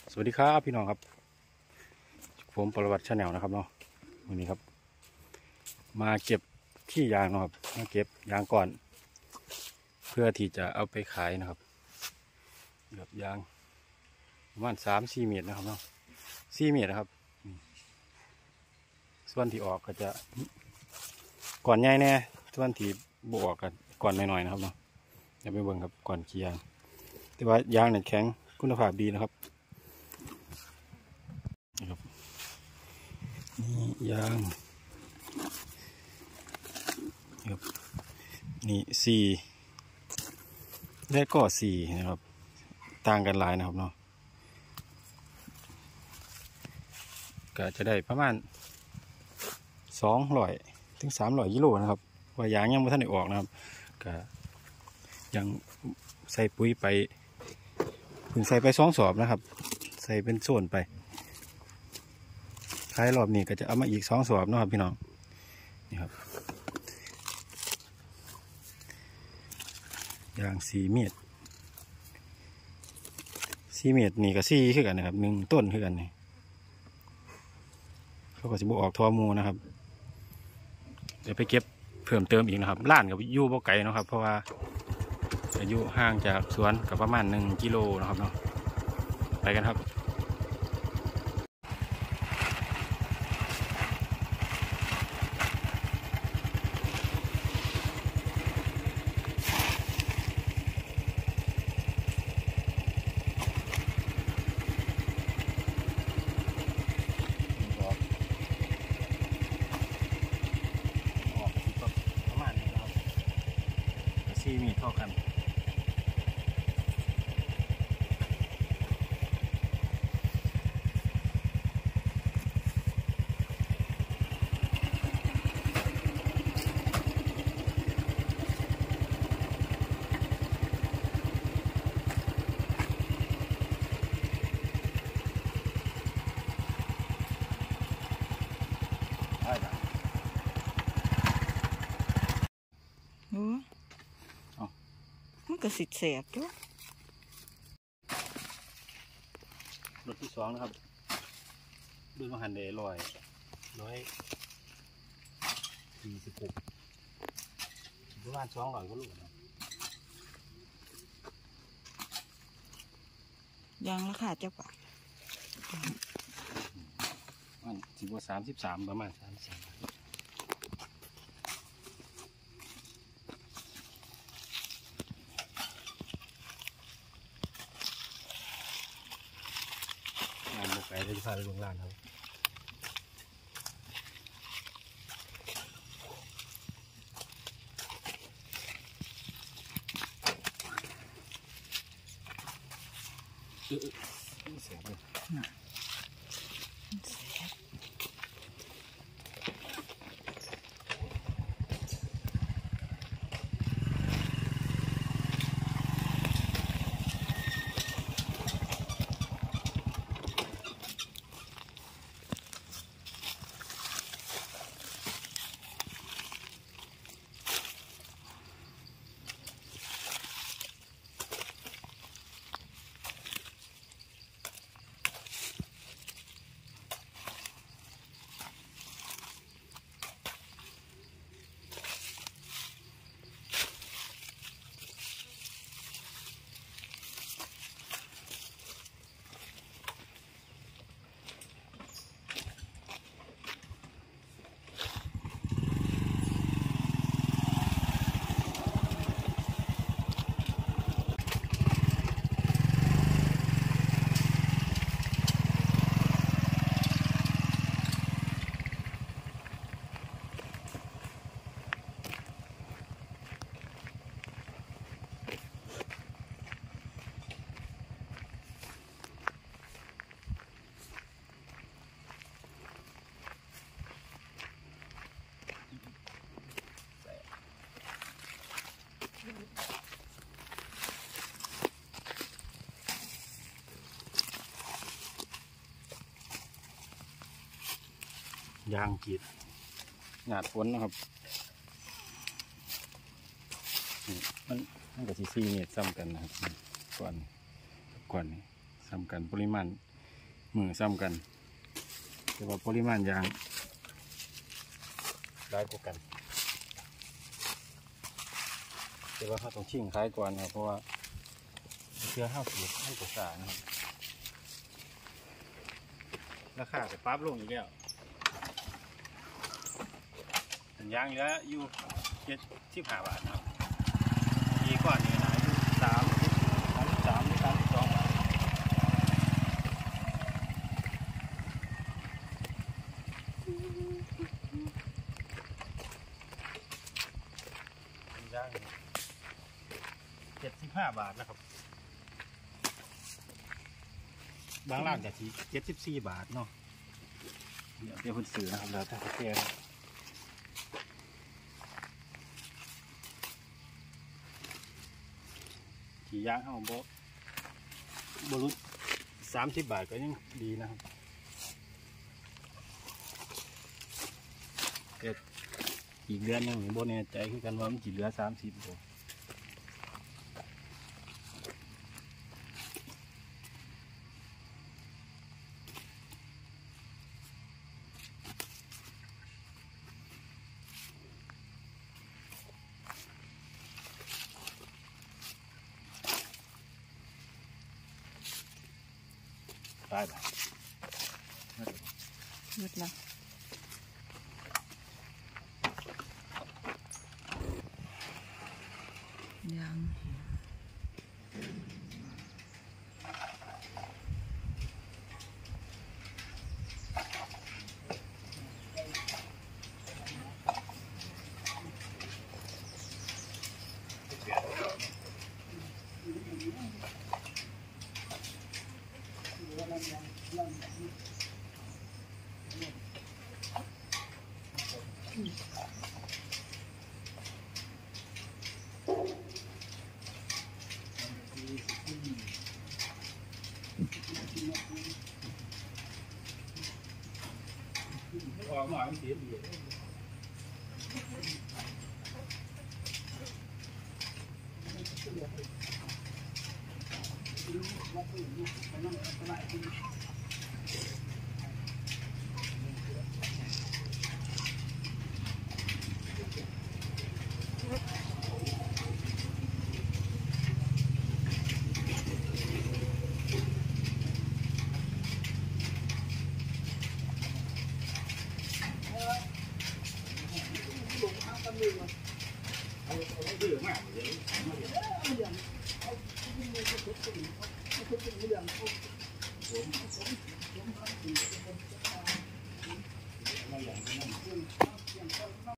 สวัสดีครับพี่น้องครับผมปรวัติชาแนลนะครับเนาะวันนี้ครับมาเก็บขี้ยางนะครับมาเก็บยางก่อนเพื่อที่จะเอาไปขายนะครับเก็บยางประมาณ3-4 เมตรนะครับเนาะ4 เมตรนะครับส่วนที่ออกก็จะก่อนใหญ่แน่ส่วนที่บวกกันก่อนน้อยๆนะครับเนาะอย่าไปเบิ่งครับก่อนขี้ยางแต่ว่ายางเนี่ยแข็งคุณภาพดีนะครับนี่ยางครับนี่4และก็4นะครับต่างกันหลายนะครับเนาะก็จะได้ประมาณ200 ถึง 300 กิโลนะครับว่ายางยังไม่ทันได้ออกนะครับก็ยังใส่ปุ๋ยไปเพิ่งใส่ไป2 สอบนะครับใส่เป็นส่วนไปท้ายรอบนี้ก็จะเอามาอีก2 สอบนะครับพี่น้องนี่ครับยาง4 เมตรนี่ก็4คือกันนะครับ1 ต้นคือกันนี่เขาก็จะบออกทอมูนะครับเดี๋ยวไปเก็บเพิ่มเติมอีกนะครับล้านกับยู่บ่ไก่นะครับเพราะว่าอายุห่างจากสวนกับประมาณ1 กิโลนะครับเนาะไปกันครับมีเท่ากันมันก็สิแสบจ้ะรถที่2นะครับด้วยมหันเด146ประมาณ200 กว่าลูกนะยางราคาเจ้าป่ะมัน33ประมาณ33ไปเลยพาไปโรงงานครับเสียเลยยางกีดหยาดฝนนะครับมันกับ4 เมตรซ้ำกันนะครับก่อนนี้ซ้ำกันปริมาณมือซ้ำกันแต่ว่าปริมาณยางได้กว่ากันแต่ว่าเขาต้องชิ่งคล้ายก่อนครับเพราะว่าเชื้อห้าวสูบให้กระสานะครับราคาจะปั๊บลงอีกแล้วยางเหลืออยู่75 บาทนะครับปีก่อนนี่นะอยู่33 หรือ32 บาทยาง75 บาทนะครับบางร้านก็ที่74 บาทเนาะเดี๋ยวคุณซื้อนะครับแล้วแต่เขาแพงขี่ยางเอาบรุษ30 บาทก็ยังดีนะครับเกิดอีกเดือนหนึงโบแน่ใจคือกันว่ามันจะเหลือ30บ่ได้บ่หมดละยังออกหน่อยมันเสียดีดื้อมากเลย